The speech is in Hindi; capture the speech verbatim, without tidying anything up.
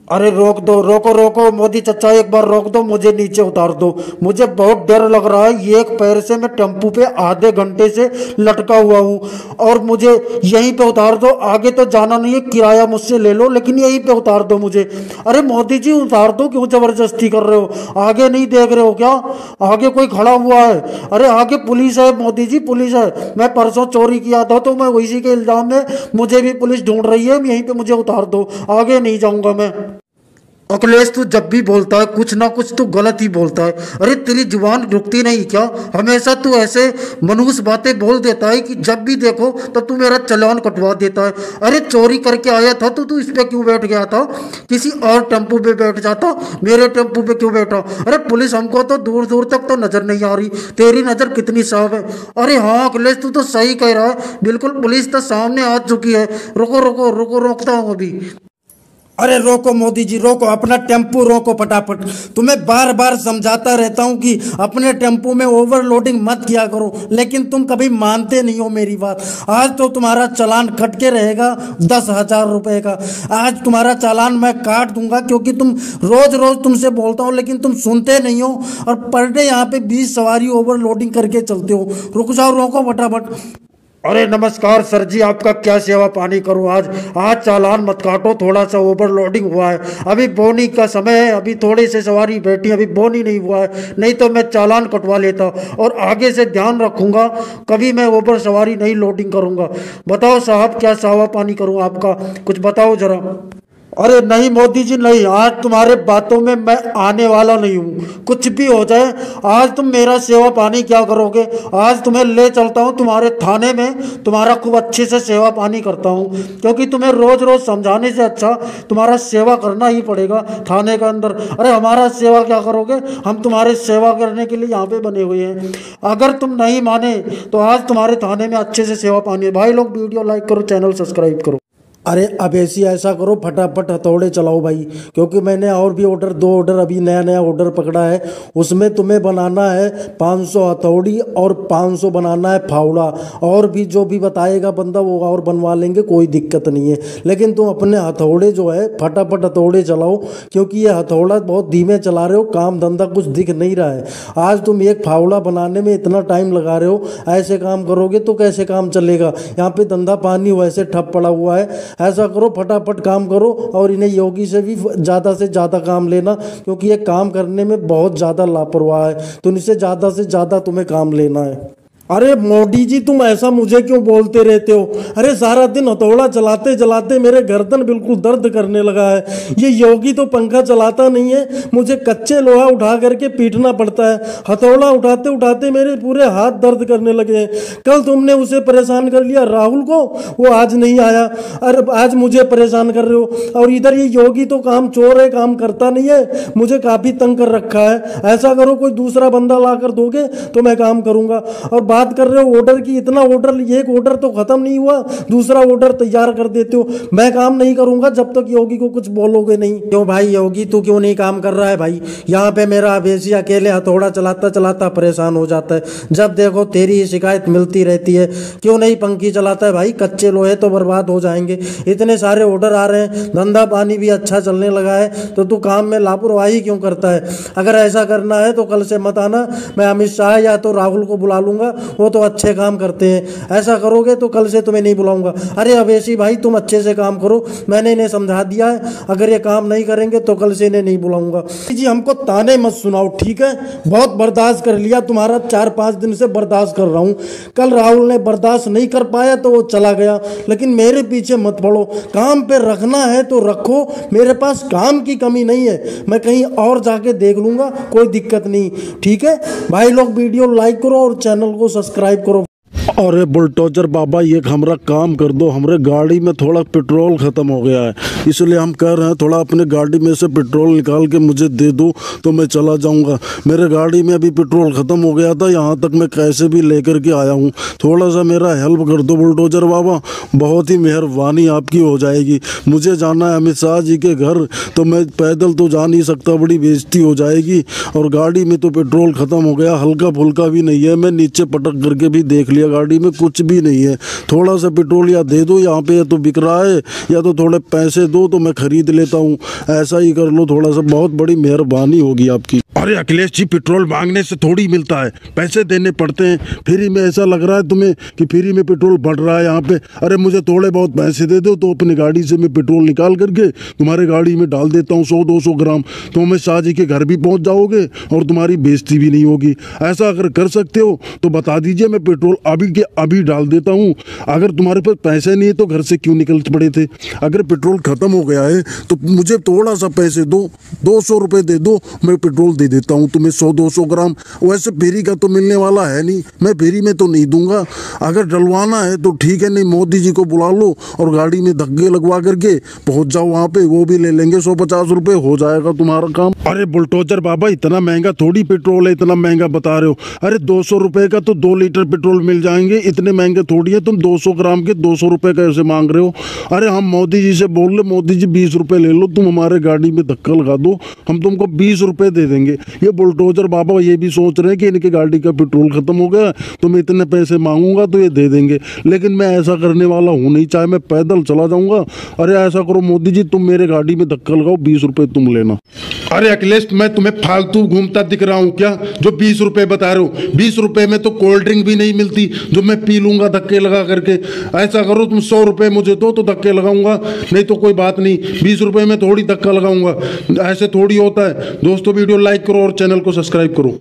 अरे रोक दो, रोको रोको मोदी चचा, एक बार रोक दो, मुझे नीचे उतार दो। मुझे बहुत डर लग रहा है। एक पैर से मैं टेम्पू पे आधे घंटे से लटका हुआ हूँ और मुझे यहीं पे उतार दो। आगे तो जाना नहीं है, किराया मुझसे ले लो, लेकिन यहीं पे उतार दो मुझे। अरे मोदी जी उतार दो, क्यों जबरदस्ती कर रहे हो? आगे नहीं देख रहे हो क्या? आगे कोई खड़ा हुआ है। अरे आगे पुलिस है मोदी जी, पुलिस है। मैं परसों चोरी किया था तो मैं उसी के इल्जाम में मुझे भी पुलिस ढूंढ रही है। यहीं पे मुझे उतार दो, आगे नहीं जाऊंगा मैं। अखिलेश तू जब भी बोलता है कुछ ना कुछ तू गलत ही बोलता है। अरे तेरी जुबान रुकती नहीं क्या? हमेशा तू ऐसे मनहूस बातें बोल देता है कि जब भी देखो तो तू मेरा चालान कटवा देता है। अरे चोरी करके आया था तो तू इस पे क्यों बैठ गया था? किसी और टेम्पू पे बैठ जाता, मेरे टेम्पू पे क्यों बैठा? अरे पुलिस हमको तो दूर दूर तक तो नजर नहीं आ रही, तेरी नजर कितनी साफ है। अरे हाँ अखिलेश तू तो सही कह रहा है, बिल्कुल पुलिस तो सामने आ चुकी है। रुको रुको रुको, रोकता हूँ अभी। अरे रोको मोदी जी रोको, अपना टेम्पू रोको फटाफट। तुम्हें बार बार समझाता रहता हूँ कि अपने टेम्पू में ओवरलोडिंग मत किया करो, लेकिन तुम कभी मानते नहीं हो मेरी बात। आज तो तुम्हारा चालान कट के रहेगा दस हजार रुपये का। आज तुम्हारा चालान मैं काट दूंगा, क्योंकि तुम रोज रोज तुमसे बोलता हूँ लेकिन तुम सुनते नहीं हो और पर डे यहाँ पे बीस सवारी ओवरलोडिंग करके चलते हो। रुक जाओ, रोको फटाफट। अरे नमस्कार सर जी, आपका क्या सेवा पानी करूं? आज आज चालान मत काटो, थोड़ा सा ओवरलोडिंग हुआ है। अभी बोनी का समय है, अभी थोड़ी सी सवारी बैठी, अभी बोनी नहीं हुआ है, नहीं तो मैं चालान कटवा लेता। और आगे से ध्यान रखूंगा, कभी मैं ओवर सवारी नहीं लोडिंग करूंगा। बताओ साहब क्या सेवा पानी करूं आपका, कुछ बताओ जरा। अरे नहीं मोदी जी नहीं, आज तुम्हारे बातों में मैं आने वाला नहीं हूँ। कुछ भी हो जाए, आज तुम मेरा सेवा पानी क्या करोगे? आज तुम्हें ले चलता हूँ तुम्हारे थाने में, तुम्हारा खूब अच्छे से सेवा पानी करता हूँ, क्योंकि तुम्हें रोज रोज समझाने से अच्छा तुम्हारा सेवा करना ही पड़ेगा थाने के अंदर। अरे हमारा सेवा क्या करोगे? हम तुम्हारे सेवा करने के लिए यहाँ पे बने हुए हैं। अगर तुम नहीं माने तो आज तुम्हारे थाने में अच्छे से सेवा पानी है। भाई लोग वीडियो लाइक करो, चैनल सब्सक्राइब करो। अरे अब ऐसी ऐसा करो फटाफट हथौड़े चलाओ भाई, क्योंकि मैंने और भी ऑर्डर, दो ऑर्डर अभी नया नया ऑर्डर पकड़ा है। उसमें तुम्हें बनाना है पाँच सौ हथौड़ी और पाँच सौ बनाना है फावड़ा। और भी जो भी बताएगा बंदा वो और बनवा लेंगे, कोई दिक्कत नहीं है। लेकिन तुम अपने हथौड़े जो है फटाफट हथौड़े चलाओ, क्योंकि ये हथौड़ा बहुत धीमे चला रहे हो, काम धंधा कुछ दिख नहीं रहा है। आज तुम एक फावड़ा बनाने में इतना टाइम लगा रहे हो, ऐसे काम करोगे तो कैसे काम चलेगा? यहाँ पे धंधा पानी वैसे ठप पड़ा हुआ है। ऐसा करो फटाफट काम करो, और इन्हें योगी से भी ज़्यादा से ज़्यादा काम लेना, क्योंकि ये काम करने में बहुत ज़्यादा लापरवाह है, तो इनसे ज़्यादा से ज़्यादा तुम्हें काम लेना है। अरे मोदी जी तुम ऐसा मुझे क्यों बोलते रहते हो? अरे सारा दिन हथौड़ा चलाते चलाते मेरे गर्दन बिल्कुल दर्द करने लगा है। ये योगी तो पंखा चलाता नहीं है, मुझे कच्चे लोहा उठा करके पीटना पड़ता है। हथौड़ा उठाते उठाते मेरे पूरे हाथ दर्द करने लगे हैं। कल तुमने उसे परेशान कर लिया राहुल को, वो आज नहीं आया, अरे आज मुझे परेशान कर रहे हो। और इधर ये योगी तो काम चोर है, काम करता नहीं है, मुझे काफ़ी तंग कर रखा है। ऐसा करो कोई दूसरा बंदा ला कर दोगे तो मैं काम करूँगा। और बात कर रहे हो ऑर्डर की, इतना ऑर्डर, एक ऑर्डर तो खत्म नहीं हुआ, दूसरा ऑर्डर तैयार कर देते हो। मैं काम नहीं करूंगा जब तक योगी को कुछ बोलोगे नहीं। क्यों भाई योगी तू क्यों नहीं काम कर रहा है भाई? यहाँ पे मेरा अवेशी अकेले हथौड़ा चलाता चलाता परेशान हो जाता है। जब देखो तेरी शिकायत मिलती रहती है। क्यों नहीं पंखी चलाता है भाई? कच्चे लोहे तो बर्बाद हो जाएंगे। इतने सारे ऑर्डर आ रहे हैं, धंधा पानी भी अच्छा चलने लगा है, तो तू काम में लापरवाही क्यों करता है? अगर ऐसा करना है तो कल से मत आना, मैं अमित शाह या तो राहुल को बुला लूंगा, वो तो अच्छे काम करते हैं। ऐसा करोगे तो कल से तुम्हें नहीं बुलाऊंगा। अरे अवेशी भाई तुम अच्छे से काम करो, मैंने इन्हें समझा दिया है, अगर ये काम नहीं करेंगे तो कल से इन्हें नहीं बुलाऊंगा। जी हमको ताने मत सुनाओ ठीक है, बहुत बर्दाश्त कर लिया तुम्हारा, चार पाँच दिन से बर्दाश्त कर रहा हूँ। कल राहुल ने बर्दाश्त नहीं कर पाया तो वो चला गया, लेकिन मेरे पीछे मत पड़ो। काम पे रखना है तो रखो, मेरे पास काम की कमी नहीं है, मैं कहीं और जाके देख लूँगा, कोई दिक्कत नहीं ठीक है। भाई लोग वीडियो लाइक करो और चैनल को सब्सक्राइब करो। अरे बुलडोजर बाबा ये हमारा काम कर दो, हमारे गाड़ी में थोड़ा पेट्रोल ख़त्म हो गया है, इसलिए हम कह रहे हैं थोड़ा अपने गाड़ी में से पेट्रोल निकाल के मुझे दे दो तो मैं चला जाऊंगा। मेरे गाड़ी में अभी पेट्रोल ख़त्म हो गया था, यहाँ तक मैं कैसे भी लेकर के आया हूँ, थोड़ा सा मेरा हेल्प कर दो बुलडोजर बाबा, बहुत ही मेहरबानी आपकी हो जाएगी। मुझे जाना है अमित शाह जी के घर, तो मैं पैदल तो जा नहीं सकता, बड़ी बेइज्जती हो जाएगी। और गाड़ी में तो पेट्रोल ख़त्म हो गया, हल्का फुल्का भी नहीं है, मैं नीचे पटक करके भी देख लिया गाड़ी में कुछ भी नहीं है। थोड़ा सा पेट्रोल या दे दो, यहाँ पे या तो बिक रहा है या तो थोड़े पैसे दो तो मैं खरीद लेता हूँ। ऐसा ही कर लो थोड़ा सा, बहुत बड़ी मेहरबानी होगी आपकी। अरे अखिलेश जी, पेट्रोल मांगने से थोड़ी मिलता है, पैसे देने पड़ते हैं। फ्री में ऐसा लग रहा है तुम्हें कि फ्री में पेट्रोल बढ़ रहा है यहाँ पे। अरे मुझे थोड़े बहुत पैसे दे दो तो अपनी गाड़ी से मैं पेट्रोल निकाल करके तुम्हारे गाड़ी में डाल देता हूँ सौ दो सौ ग्राम। तो मैं शाहजी के घर भी पहुँच जाओगे और तुम्हारी बेइज्जती भी नहीं होगी। ऐसा अगर कर सकते हो तो बता दीजिए, मैं पेट्रोल अभी के अभी डाल देता हूँ। अगर तुम्हारे पास पैसे नहीं है तो घर से क्यों निकल पड़े थे? अगर पेट्रोल खत्म हो गया है तो मुझे थोड़ा सा पैसे दो, दो सौ रुपये दे दो, मैं पेट्रोल दे देता हूँ तुम्हें सौ दो सौ ग्राम। वैसे फ्री का तो मिलने वाला है नहीं, मैं फ्री में तो नहीं दूंगा। अगर डलवाना है तो ठीक है, नहीं मोदी जी को बुला लो और गाड़ी में धक्के लगवा करके पहुंच जाओ वहाँ पे, वो भी ले लेंगे सौ पचास रुपये, हो जाएगा तुम्हारा काम। अरे बुलडोजर बाबा, इतना महंगा थोड़ी पेट्रोल है, इतना महंगा बता रहे हो। अरे दो सौ रुपये का तो दो लीटर पेट्रोल मिल जाएंगे, इतने महंगे थोड़ी है। तुम दो सौ ग्राम के दो सौ रुपये कैसे मांग रहे हो? अरे हम मोदी जी से बोल ले, मोदी जी बीस रुपये ले लो, तुम हमारे गाड़ी में धक्का लगा दो, हम तुमको बीस रुपये दे देंगे। ये बुलडोजर बाबा ये भी सोच रहे हैं कि इनकी गाड़ी का पेट्रोल खत्म हो गया तो मैं इतने पैसे मांगूंगा तो ये दे देंगे, लेकिन मैं ऐसा करने वाला हूँ नहीं, चाहे मैं पैदल चला जाऊंगा। अरे ऐसा करो मोदी जी, तुम मेरे गाड़ी में धक्का लगाओ, बीस रुपये तुम लेना। अरे अखिलेश, मैं तुम्हें फालतू घूमता दिख रहा हूँ क्या जो बीस रुपए बता रहे हो? बीस रुपए में तो कोल्ड ड्रिंक भी नहीं मिलती जो मैं पी लूंगा धक्के लगा करके। ऐसा करो, तुम सौ रुपए मुझे दो तो धक्के लगाऊंगा, नहीं तो कोई बात नहीं, बीस रुपए में थोड़ी धक्का लगाऊंगा। ऐसे थोड़ी होता है। दोस्तों वीडियो लाइक करो और चैनल को सब्सक्राइब करो।